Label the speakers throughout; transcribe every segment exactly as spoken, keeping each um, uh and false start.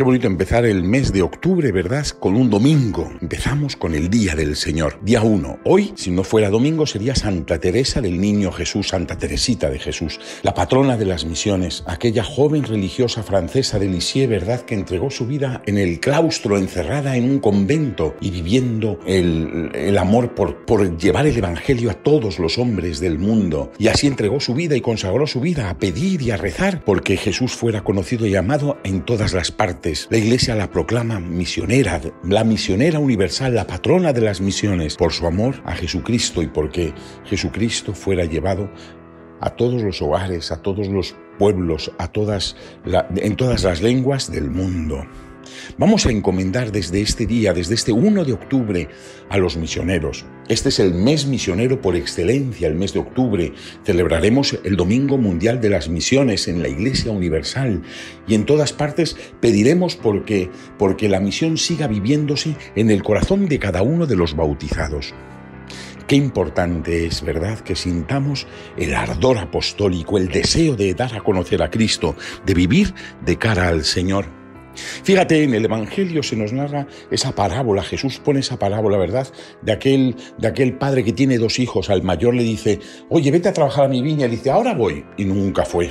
Speaker 1: qué bonito empezar el mes de octubre, ¿verdad? Con un domingo. Empezamos con el Día del Señor. Día uno. Hoy, si no fuera domingo, sería Santa Teresa del Niño Jesús, Santa Teresita de Jesús, la patrona de las misiones, aquella joven religiosa francesa de Lisieux, ¿verdad? Que entregó su vida en el claustro, encerrada en un convento y viviendo el, el amor por, por llevar el evangelio a todos los hombres del mundo. Y así entregó su vida y consagró su vida a pedir y a rezar porque Jesús fuera conocido y amado en todas las partes. La Iglesia la proclama misionera, la misionera universal, la patrona de las misiones, por su amor a Jesucristo y porque Jesucristo fuera llevado a todos los hogares, a todos los pueblos, a todas la, en todas las lenguas del mundo. Vamos a encomendar desde este día, desde este uno de octubre, a los misioneros. Este es el mes misionero por excelencia, el mes de octubre. Celebraremos el Domingo Mundial de las Misiones en la Iglesia Universal y en todas partes pediremos porque, porque la misión siga viviéndose en el corazón de cada uno de los bautizados. Qué importante es, ¿verdad?, que sintamos el ardor apostólico, el deseo de dar a conocer a Cristo, de vivir de cara al Señor. Fíjate, en el Evangelio se nos narra esa parábola, Jesús pone esa parábola, ¿verdad?, de aquel, de aquel padre que tiene dos hijos. Al mayor le dice, oye, vete a trabajar a mi viña, y le dice, ahora voy, y nunca fue.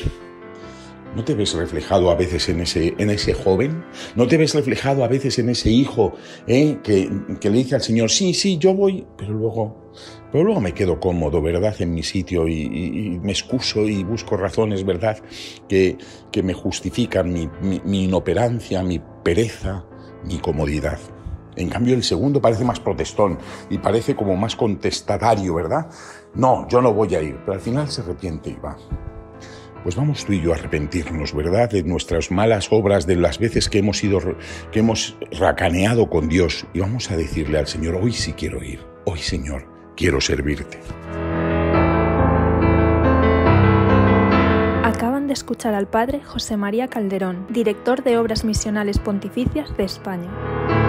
Speaker 1: ¿No te ves reflejado a veces en ese, en ese joven? ¿No te ves reflejado a veces en ese hijo eh, que, que le dice al Señor, sí, sí, yo voy, pero luego, pero luego me quedo cómodo, ¿verdad?, en mi sitio y, y, y me excuso y busco razones, ¿verdad?, que, que me justifican mi, mi, mi inoperancia, mi pereza, mi comodidad. En cambio, el segundo parece más protestón y parece como más contestatario, ¿verdad? No, yo no voy a ir, pero al final se arrepiente y va. Pues vamos tú y yo a arrepentirnos, ¿verdad?, de nuestras malas obras, de las veces que hemos ido, que hemos racaneado con Dios, y vamos a decirle al Señor, hoy sí quiero ir, hoy, Señor, quiero servirte.
Speaker 2: Acaban de escuchar al padre José María Calderón, director de Obras Misionales Pontificias de España.